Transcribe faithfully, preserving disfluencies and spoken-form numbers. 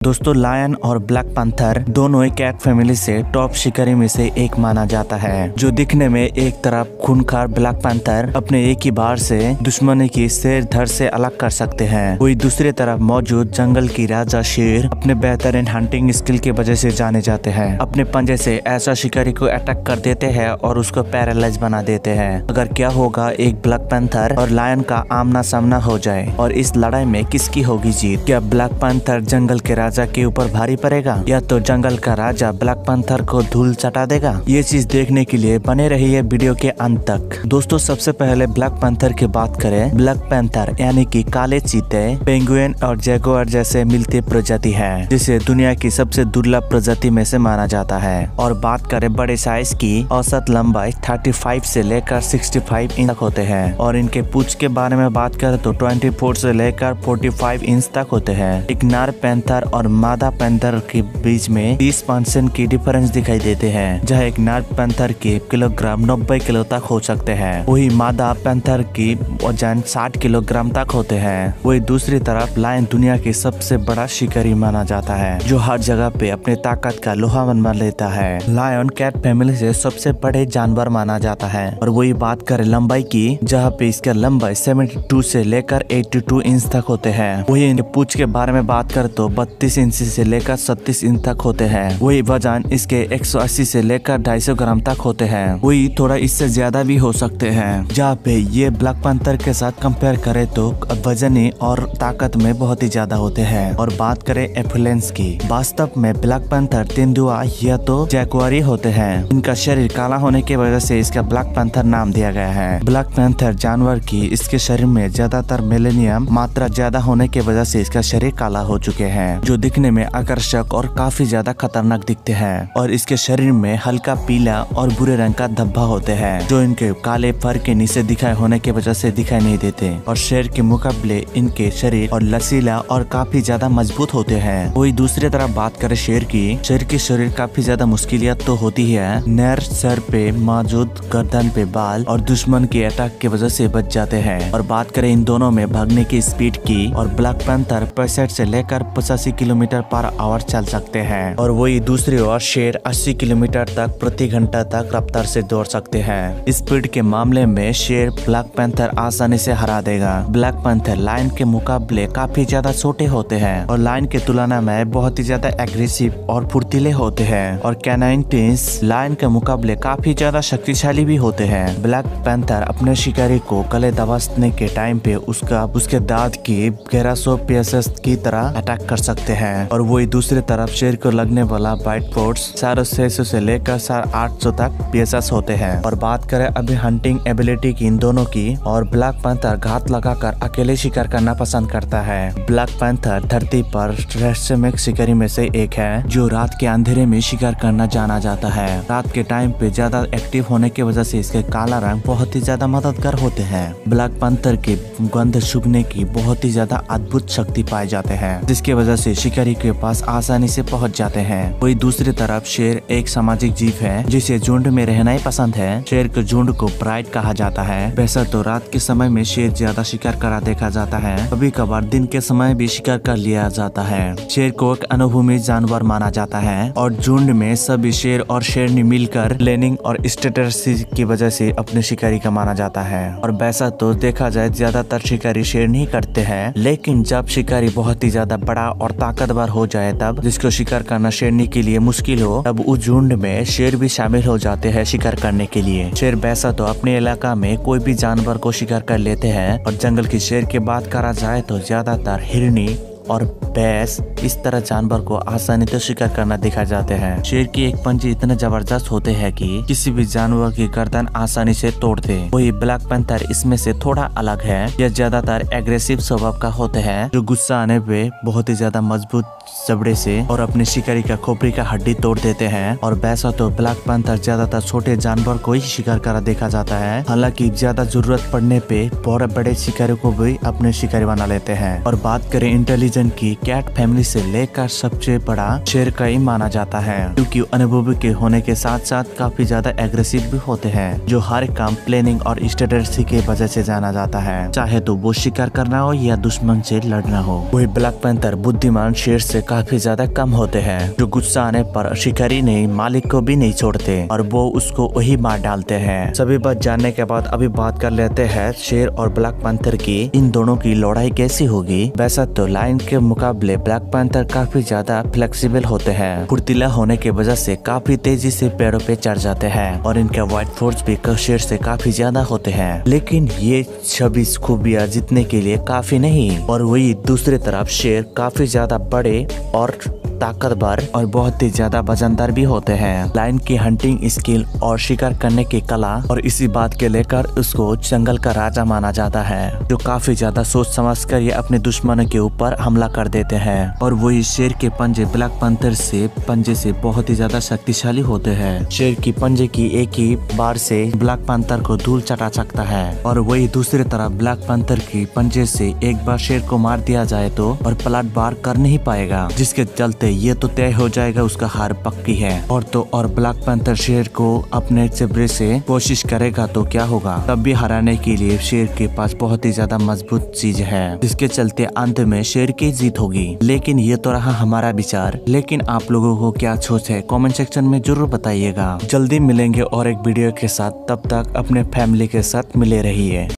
दोस्तों लायन और black panther दोनों ही कैट फैमिली से टॉप शिकारी में से एक माना जाता है। जो दिखने में एक तरफ खूंखार ब्लैक पैंथर अपने एक ही बार से दुश्मनी की शेर धड़ से अलग कर सकते हैं, वही दूसरी तरफ मौजूद जंगल की राजा शेर अपने बेहतरीन हंटिंग स्किल की वजह से जाने जाते हैं। अपने पंजे से ऐसा शिकारी को अटैक कर देते हैं और उसको पैरालाइज बना देते हैं। अगर क्या होगा एक ब्लैक पैंथर और लायन का आमना सामना हो जाए और इस लड़ाई में किसकी होगी जीत? क्या ब्लैक पैंथर जंगल के राजा के ऊपर भारी पड़ेगा या तो जंगल का राजा ब्लैक पैंथर को धूल चटा देगा? ये चीज देखने के लिए बने रहिए वीडियो के अंत तक। दोस्तों सबसे पहले ब्लैक पैंथर की बात करें। ब्लैक पैंथर यानी कि काले चीते पेंगुइन और जैगुआर जैसे मिलती प्रजाति है, जिसे दुनिया की सबसे दुर्लभ प्रजाति में से माना जाता है। और बात करें बड़े साइज की, औसत लंबाई पैंतीस से लेकर पैंसठ इंच तक होते हैं और इनके पूंछ के बारे में बात करें तो चौबीस से लेकर पैंतालीस इंच तक होते हैं। एक नर पैंथर और मादा पैंथर के बीच में तीस परसेंट की डिफरेंस दिखाई देते हैं, जहां एक नर पैंथर के किलोग्राम नब्बे किलो तक हो सकते हैं, वही मादा पैंथर की वजन साठ किलोग्राम तक होते हैं। वही दूसरी तरफ लायन दुनिया के सबसे बड़ा शिकारी माना जाता है, जो हर जगह पे अपने ताकत का लोहा मनवा लेता है। लायन कैट फैमिली से सबसे बड़े जानवर माना जाता है। और वही बात करें लंबाई की, जहाँ पे इसका लंबाई बहत्तर से लेकर बयासी इंच तक होते हैं। वही इनके पूंछ के बारे में बात करें तो बत्तीस इंच से लेकर छत्तीस इंच तक होते हैं। वही वजन इसके एक सौ अस्सी से लेकर दो सौ पचास ग्राम तक होते हैं, वही थोड़ा इससे ज्यादा भी हो सकते हैं। जहाँ पे ये ब्लैक पैंथर के साथ कंपेयर करें तो वजनी और ताकत में बहुत ही ज्यादा होते हैं। और बात करें एफिलेंस की, वास्तव में ब्लैक पैंथर तेंदुआ या तो जैगुआरी होते हैं। इनका शरीर काला होने की वजह से इसका ब्लैक पैंथर नाम दिया गया है। ब्लैक पैंथर जानवर की इसके शरीर में ज्यादातर मेलेनियम मात्रा ज्यादा होने की वजह से इसका शरीर काला हो चुके हैं, जो दिखने में आकर्षक और काफी ज्यादा खतरनाक दिखते हैं। और इसके शरीर में हल्का पीला और भूरे रंग का धब्बा होते हैं, जो इनके काले फर के नीचे दिखाई होने की वजह से दिखाई नहीं देते। और शेर के मुकाबले इनके शरीर और लचीला और काफी ज्यादा मजबूत होते हैं। वही दूसरी तरफ बात करें शेर की, शेर की शरीर काफी ज्यादा मुश्किलियत तो होती है। नर सर पे मौजूद गर्दन पे बाल और दुश्मन के अटैक की वजह से बच जाते हैं। और बात करें इन दोनों में भागने की स्पीड की, और ब्लैक पैंथर पैंसठ से लेकर पचासी किलोमीटर पर आवर चल सकते हैं, और वही दूसरी ओर शेर अस्सी किलोमीटर तक प्रति घंटा तक रफ्तार से दौड़ सकते हैं। स्पीड के मामले में शेर ब्लैक पैंथर आसानी से हरा देगा। ब्लैक पैंथर लायन के मुकाबले काफी ज्यादा छोटे होते हैं और लायन की तुलना में बहुत ही ज्यादा एग्रेसिव और फुर्तीले होते हैं। और कैनाइन टीन्स लायन के मुकाबले काफी ज्यादा शक्तिशाली भी होते हैं। ब्लैक पैंथर अपने शिकारी को गले दबाने के टाइम पे उसका उसके दांत की ग्यारह सौ पीएसएस की तरह अटैक कर सकते हैं। और वही दूसरी तरफ शेर को लगने वाला बाइट फोर्स साढ़े छह सौ से लेकर साढ़े आठ सौ तक पीएसएस होते हैं। और बात करें अभी हंटिंग एबिलिटी की इन दोनों की, और ब्लैक पैंथर घात लगाकर अकेले शिकार करना पसंद करता है। ब्लैक पैंथर धरती पर रहस्यमय शिकारी में से एक है, जो रात के अंधेरे में शिकार करना जाना जाता है। रात के टाइम पे ज्यादा एक्टिव होने की वजह से इसके काला रंग बहुत ही ज्यादा मददगार होते हैं। ब्लैक पैंथर की गंध सूंघने की बहुत ही ज्यादा अद्भुत शक्ति पाए जाते हैं, जिसकी वजह से शिकारी के पास आसानी से पहुंच जाते हैं। वही दूसरी तरफ शेर एक सामाजिक जीव है, जिसे झुंड में रहना ही पसंद है। शेर के झुंड को प्राइड कहा जाता है। वैसे तो रात के समय में शेर ज्यादा शिकार करा देखा जाता है, कभी कभार दिन के समय भी शिकार कर लिया जाता है। शेर को एक अनुभवी जानवर माना जाता है और झुंड में सभी शेर और शेरनी मिलकर प्लानिंग और स्ट्रेटजी की वजह से अपने शिकारी का माना जाता है। और वैसा तो देखा जाए ज्यादातर शिकारी शेर नहीं करते हैं, लेकिन जब शिकारी बहुत ही ज्यादा बड़ा और ताकतवर हो जाए तब जिसको शिकार करना शेरनी के लिए मुश्किल हो, तब उस झुंड में शेर भी शामिल हो जाते हैं शिकार करने के लिए। शेर वैसा तो अपने इलाका में कोई भी जानवर को शिकार कर लेते हैं, और जंगल की शेर की बात करा जाए तो ज्यादातर हिरनी और भैंस इस तरह जानवर को आसानी से शिकार करना देखा जाते हैं। शेर की एक पंजे इतने जबरदस्त होते हैं कि किसी भी जानवर की गर्दन आसानी से तोड़ दे। वही ब्लैक पैंथर इसमें से थोड़ा अलग है। यह ज्यादातर एग्रेसिव स्वभाव का होते हैं, जो गुस्सा आने पे बहुत ही ज्यादा मजबूत जबड़े से और अपने शिकारी का खोपड़ी का हड्डी तोड़ देते हैं। और वैसा तो ब्लैक पैंथर ज्यादातर छोटे जानवर को ही शिकार करा देखा जाता है, हालांकि ज्यादा जरूरत पड़ने पे बड़े बड़े शिकारी को भी अपने शिकारी बना लेते हैं। और बात करें इंटेलिजेंस रीजन की कैट फैमिली से लेकर सबसे बड़ा शेर का ही माना जाता है, क्योंकि अनुभवी के होने के साथ साथ काफी ज्यादा एग्रेसिव भी होते हैं, जो हर एक काम प्लानिंग और स्ट्रेटेजी के वजह से जाना जाता है, चाहे तो वो शिकार करना हो या दुश्मन से लड़ना हो। वही ब्लैक पैंथर बुद्धिमान शेर से काफी ज्यादा कम होते हैं, जो गुस्सा आने पर शिकारी नहीं मालिक को भी नहीं छोड़ते और वो उसको वही मार डालते हैं। सभी बात जानने के बाद अभी बात कर लेते हैं शेर और ब्लैक पैंथर की इन दोनों की लड़ाई कैसी होगी। वैसा तो लायन के मुकाबले ब्लैक पैंथर काफी ज्यादा फ्लेक्सिबल होते हैं, फुर्तीला होने की वजह से काफी तेजी से पेड़ों पे चढ़ जाते हैं और इनका वाइट फोर्स भी शेर से काफी ज्यादा होते हैं। लेकिन ये छब्बीस खूबियां जीतने के लिए काफी नहीं, और वही दूसरी तरफ शेर काफी ज्यादा बड़े और ताकतवर और बहुत ही ज्यादा वजनदार भी होते हैं। लायन की हंटिंग स्किल और शिकार करने की कला और इसी बात के लेकर उसको जंगल का राजा माना जाता है, जो काफी ज्यादा सोच समझ कर ये अपने दुश्मनों के ऊपर हमला कर देते हैं। और वही शेर के पंजे ब्लैक पैंथर से पंजे से बहुत ही ज्यादा शक्तिशाली होते हैं। शेर की पंजे की एक ही बार से ब्लैक पैंथर को धूल चटा सकता है, और वही दूसरी तरफ ब्लैक पैंथर की पंजे से एक बार शेर को मार दिया जाए तो और पलट बार कर नहीं पाएगा, जिसके चलते ये तो तय हो जाएगा उसका हार पक्की है। और तो और ब्लैक पैंथर शेर को अपने जबड़े से कोशिश करेगा तो क्या होगा, तब भी हराने के लिए शेर के पास बहुत ही ज्यादा मजबूत चीज है, जिसके चलते अंत में शेर की जीत होगी। लेकिन ये तो रहा हमारा विचार, लेकिन आप लोगों को क्या सोच है कमेंट सेक्शन में जरूर बताइएगा। जल्दी मिलेंगे और एक वीडियो के साथ, तब तक अपने फैमिली के साथ मिले रहिए।